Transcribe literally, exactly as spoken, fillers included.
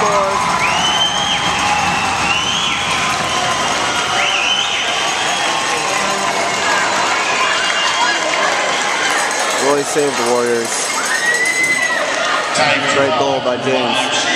scores. Really saved the Warriors. Great goal by James.